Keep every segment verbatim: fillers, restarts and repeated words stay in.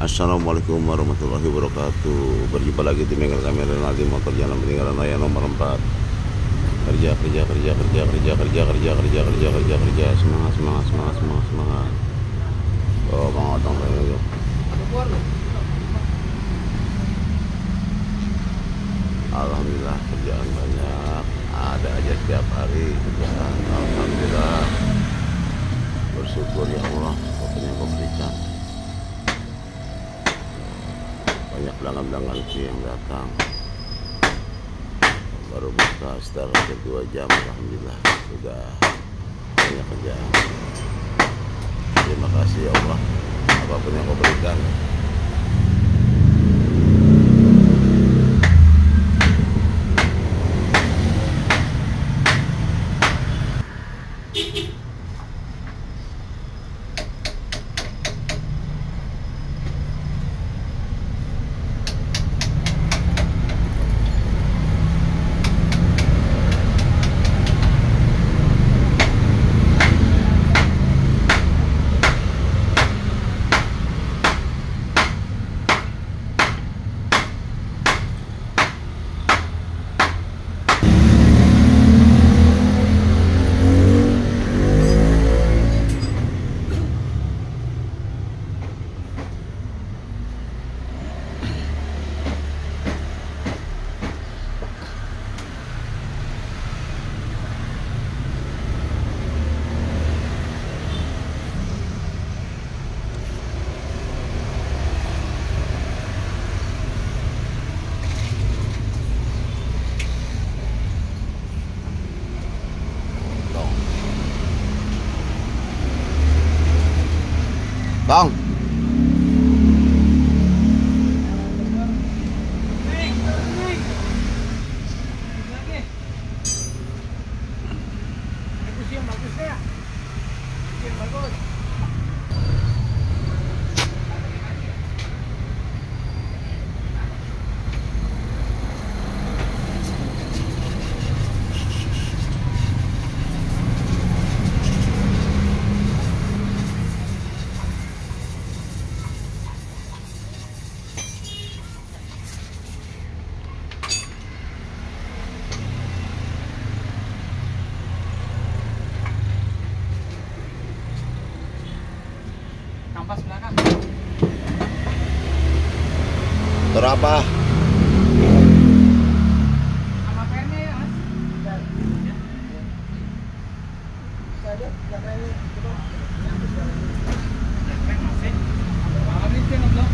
Assalamualaikum warahmatullahi wabarakatuh. Berjumpa lagi di bengkel kamera Renaldi Motor Jalan Peninggalan Raya nomor empat. Kerja kerja kerja kerja kerja kerja kerja kerja kerja kerja kerja semangat semangat semangat semangat semangat. Oh bang otong yuk. Alhamdulillah kerjaan banyak, ada aja setiap hari kerjaan. Alhamdulillah, bersyukur ya Allah pokoknya kau berikan. Banyak pelanggan-pelanggan yang datang, baru buka setelah dua jam. Alhamdulillah sudah banyak kerjaan. Terima kasih ya Allah apapun yang kau berikan. Bang, kampas belakang. berapa? Sama pennya ya, Mas. Ada, pen masih. Habis kan belum?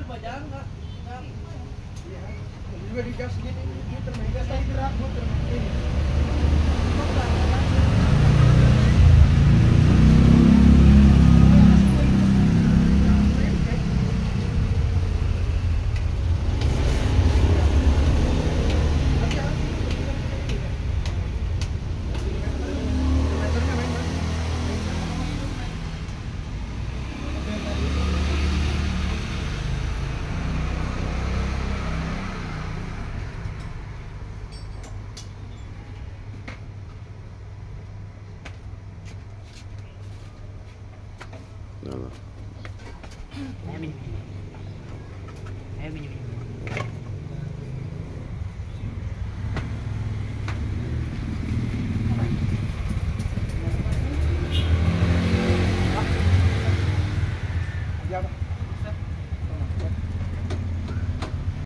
Pak, jangan nggak nggak. Iya. Juga digas gini, muter gas tadi gerak muter ini. Nah, Ayo minum. Ayo minum.